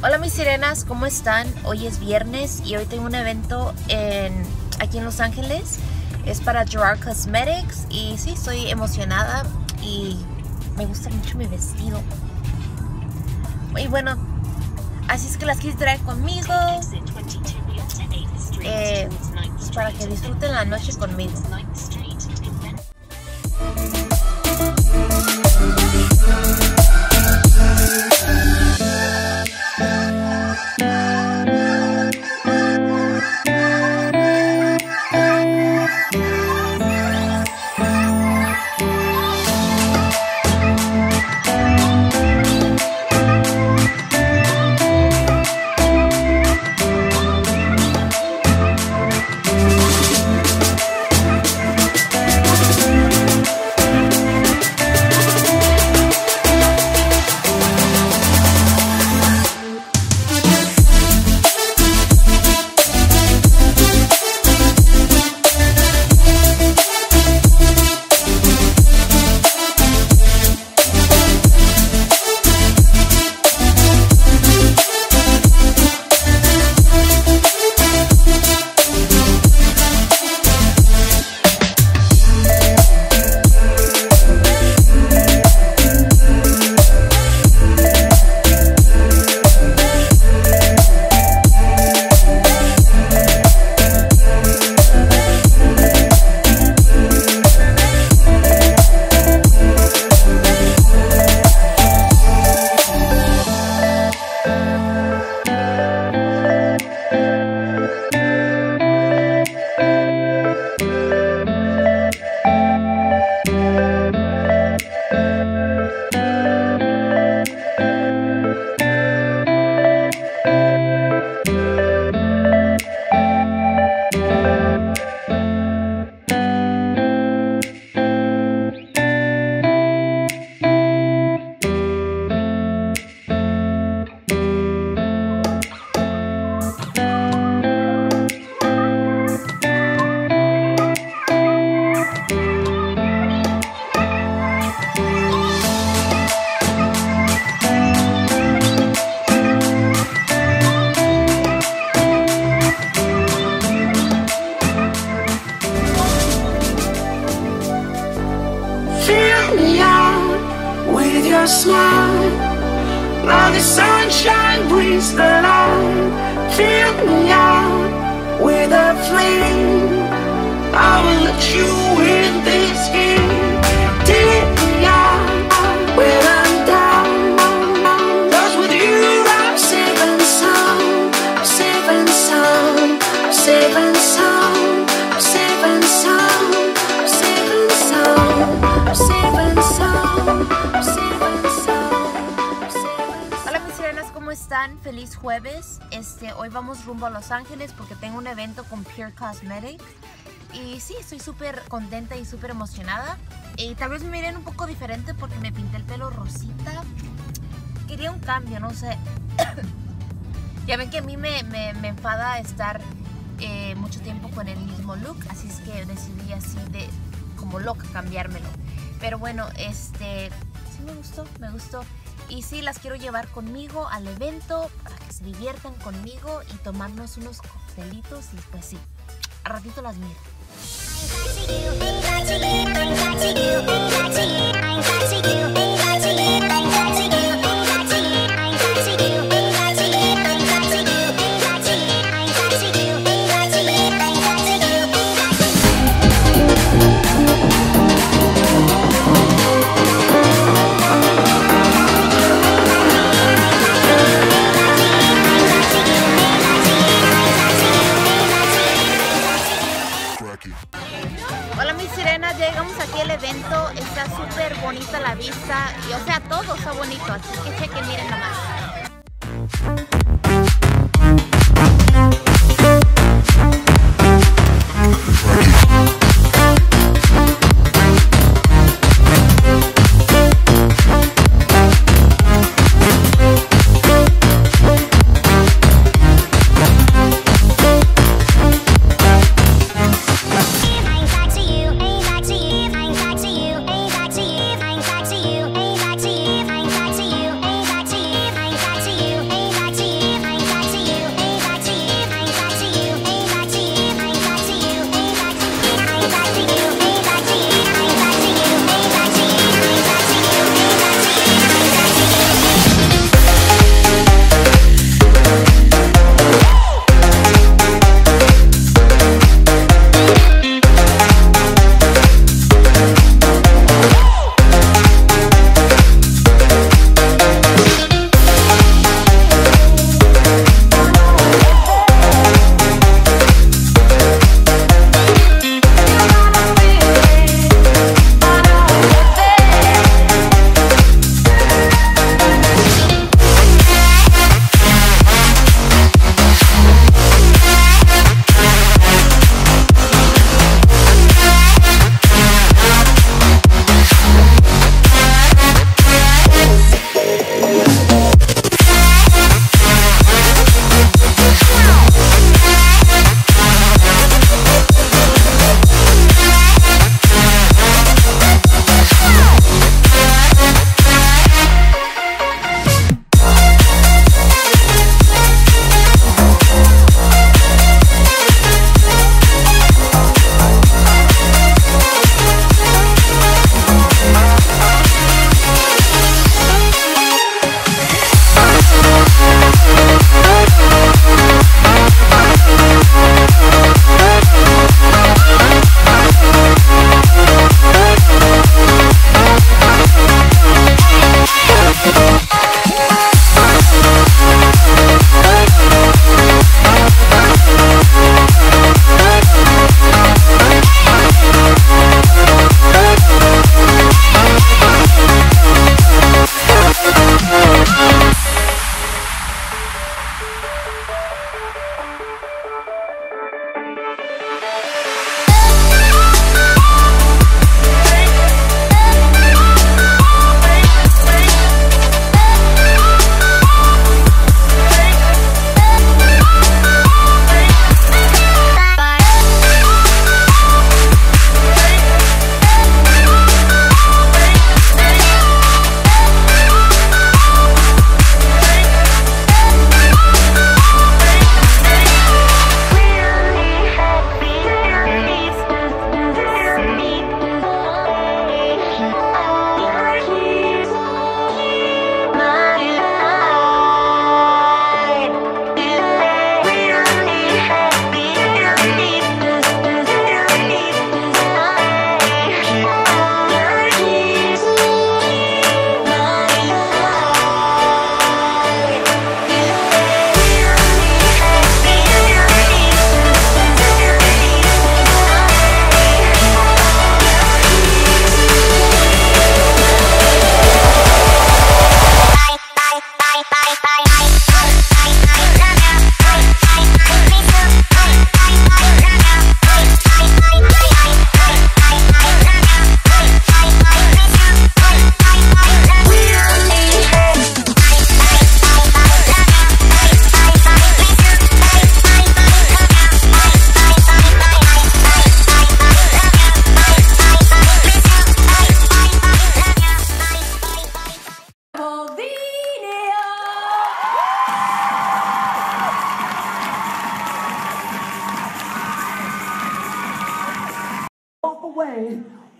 Hola mis sirenas, ¿cómo están? Hoy es viernes y hoy tengo un evento aquí en Los Ángeles. Es para Gerard Cosmetics y sí, estoy emocionada y me gusta mucho mi vestido. Y bueno, así es que las quise traer conmigo para que disfruten la noche conmigo. Smile, now the sunshine brings the light. Fill me out with a flame. I will let you in this game. Take me out when I'm down. 'Cause with you I'm safe and sound. I'm safe and sound. I'm safe and sound. I'm safe and sound. I'm safe and sound. I'm safe and sound. I'm safe. ¿Cómo están? Feliz jueves. Hoy vamos rumbo a Los Ángeles porque tengo un evento con Pure Cosmetics. Y sí, estoy súper contenta y súper emocionada. Y tal vez me miren un poco diferente porque me pinté el pelo rosita. Quería un cambio, no sé. Ya ven que a mí me enfada estar mucho tiempo con el mismo look. Así es que decidí así de como loca cambiármelo. Pero bueno, sí me gustó. Y sí, las quiero llevar conmigo al evento para que se diviertan conmigo y tomarnos unos coctelitos y pues sí, a ratito las miro. Hola mis sirenas, ya llegamos aquí al evento, está súper bonita la vista y o sea todo está bonito, así que chequen, miren nomás.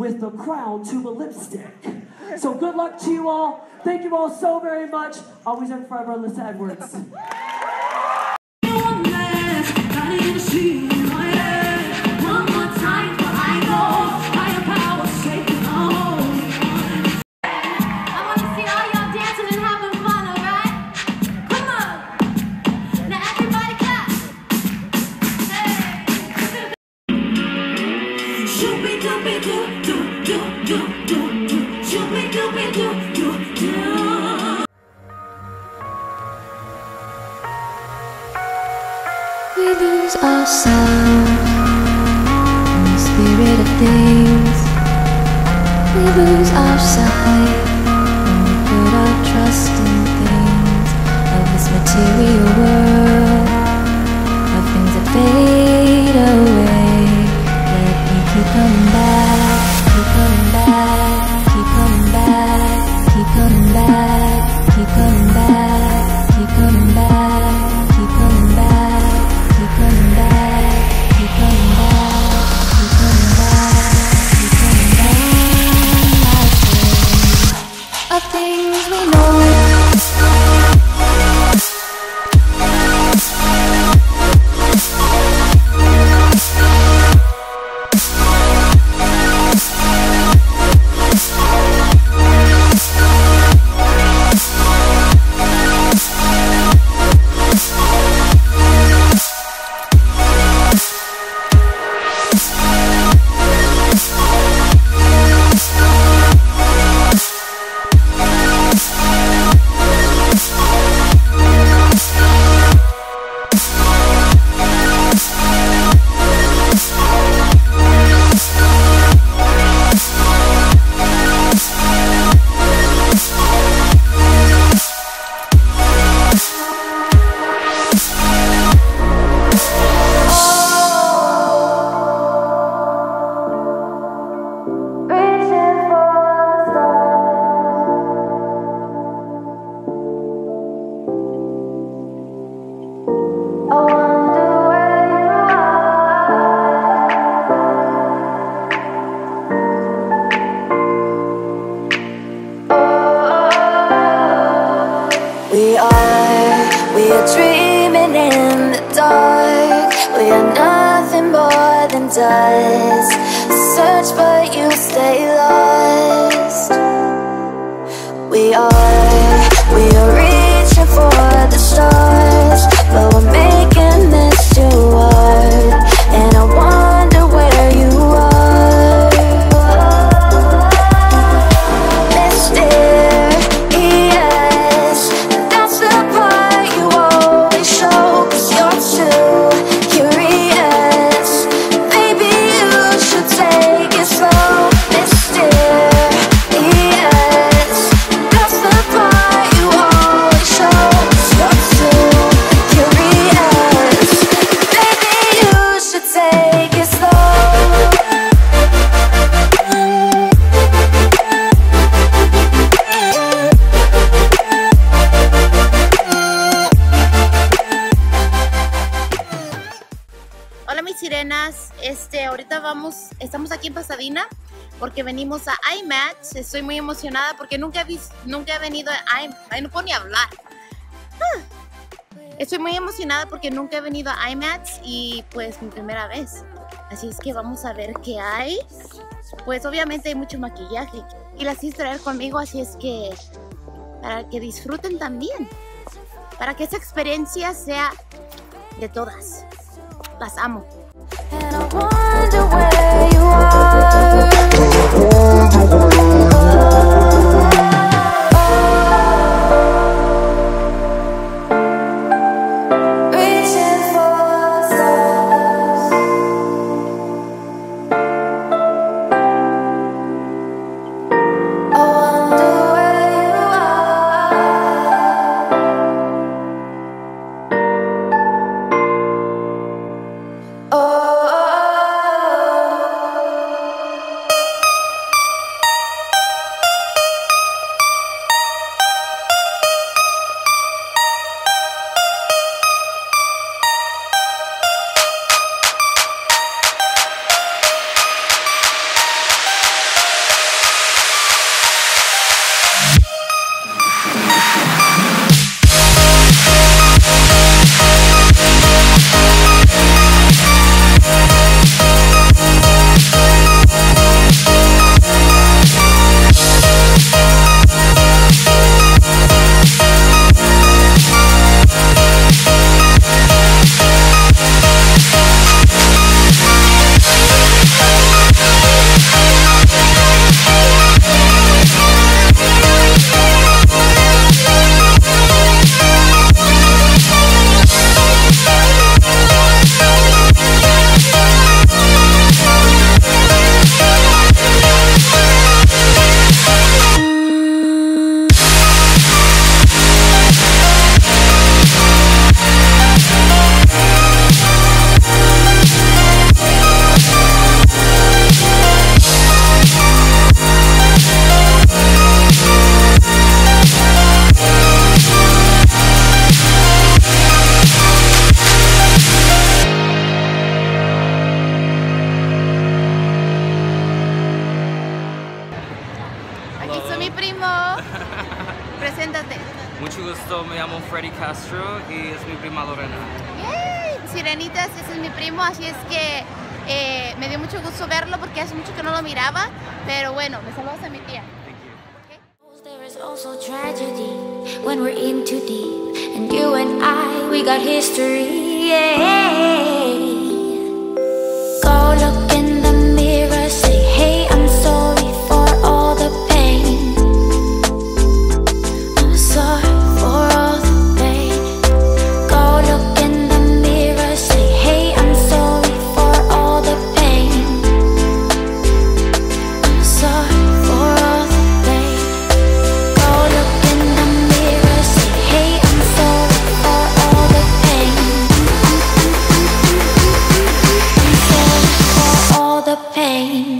with the crown to the lipstick. So good luck to you all. Thank you all so very much. Always and forever, Alyssa Edwards. We lose ourselves in the spirit of things. We lose our sight when we put our trust in things of this material world, of things that fade away. Let me keep coming back, keep coming back, keep coming back, keep coming back, keep coming back, keep coming back, keep coming back. Keep coming back, keep coming back, keep coming back, keep coming back, of things we know. We are dreaming in the dark. We are nothing more than dust. Search but you stay lost. We are reaching for the stars, but we're making this too hard. And I wonder where you are, mysterious. That's the part you always show, 'cause you're too curious. Maybe you should take it slow, mysterious. That's the part you always show, 'cause you're too curious. Maybe you should take it slow. Hola mis sirenas, ahorita estamos aquí en Pasadena porque venimos a IMAX. Estoy muy emocionada porque nunca he venido a IMAX. Ay, no puedo ni hablar. Estoy muy emocionada porque nunca he venido a IMAX y pues mi primera vez. Así es que vamos a ver qué hay. Pues obviamente hay mucho maquillaje y las quise traer conmigo, así es que para que disfruten también, para que esa experiencia sea de todas. Las amo. And I wonder where you are. Reaching for stars. I wonder where you are. Oh. Freddy Castro y es mi prima Lorena. ¡Yay! Sirenitas, ese es mi primo, así es que me dio mucho gusto verlo porque hace mucho que no lo miraba, pero bueno, me saludas a mi tía. There is also tragedy when we're in too deep, and you and I, we got history. Yeah. Go look in the mirror, say, hey, I'm sorry for all the pain. I'm sorry for all the pain. Go look in the mirror, say, hey, I'm sorry for all the pain. I'm sorry for all the pain. Go look in the mirror, say, hey, I'm sorry for all the pain. I'm sorry for all the pain.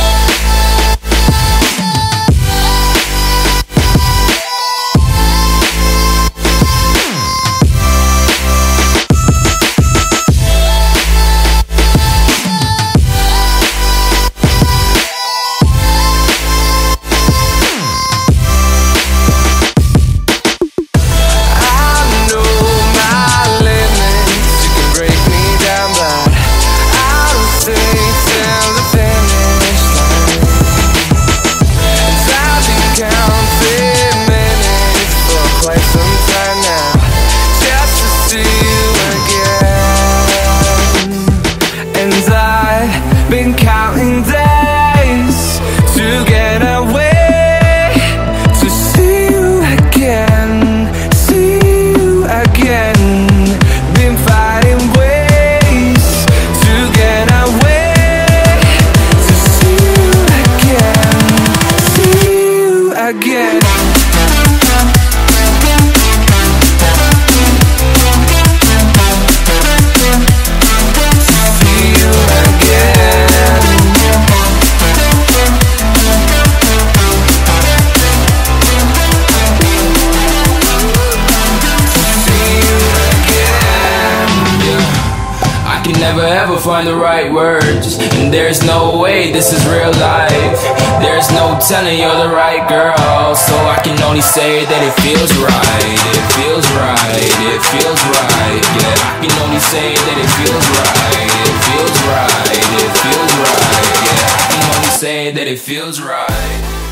Never ever find the right words, and there's no way this is real life. There's no telling you're the right girl, so I can only say that it feels right. It feels right, it feels right. Yeah, I can only say that it feels right. It feels right, it feels right. Yeah, I can only say that it feels right.